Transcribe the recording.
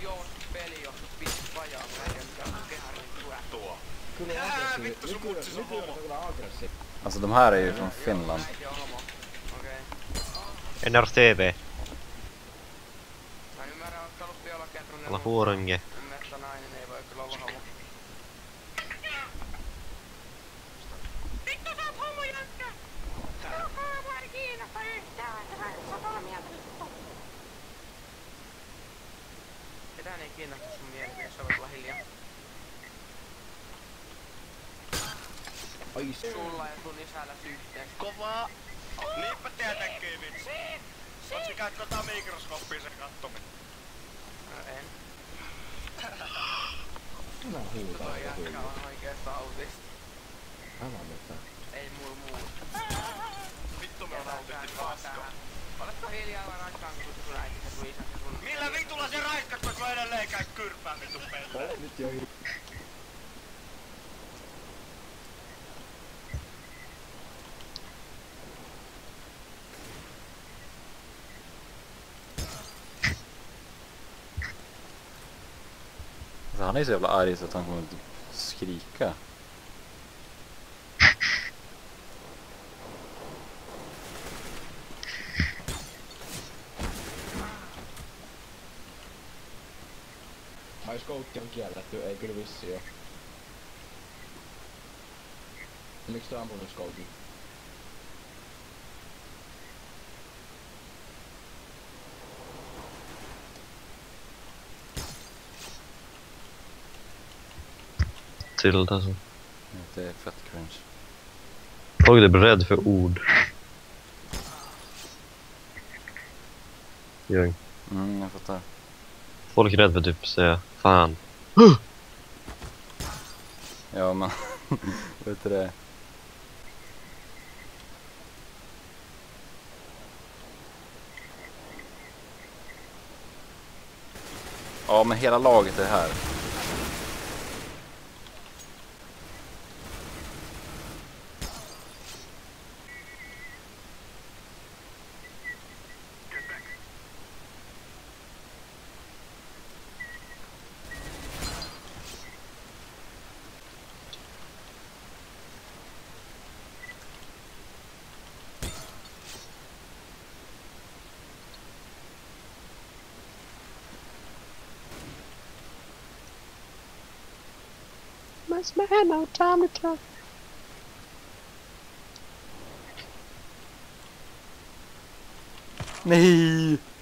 peli, jossa pistit vajaa ja keharin tuä. Tuo. Kyllä Vittu sun mutsis on homo. Alltså de här är ju från Finland. Äiti on homo. Okei. NRTV. Mä ymmärrän, että ollut biologian tunne. Olla huoronge. Ymmärtää nainen ei voi kyllä olla homo. Vittu sä oot homo, jätkä! Mua ei kiinnosta yhtään. Sä oot olla mieltä. Ketään ei kiinnosta sun mielipide, sä voit olla hiljaa. Ai se. Sulla ja sun isällä yhteen. Kovaa. Niinpä tietenkin vitsi. Oot sä käyt mikroskooppia sen kattominen. En. Älä huutaa. Toi jätkä on oikeesta autisti. Älä mitään. Ei mul muu. Vittu me on autisti paska. Oletko hiljaa vai raikkaan kun sun äiti ja sun isä ja sun... Millä vitulla se raiskat, kun mä edelleen käy kyrpää vittu pelle? Ole nyt jo Alltså, han är så jävla arg så att han kommer att skrika. Ai skoutti on kielletty, ei kyllä vissi oo. Miksi te ampunut skoutin? Tilda så. Det är fett cringe. Folk är beredd för ord. Jag. Jag fattar. Folk är rädda för typ säga fan. Ja men, vet du det? Ja men hela laget är här. Mas man, no time to talk. Nej!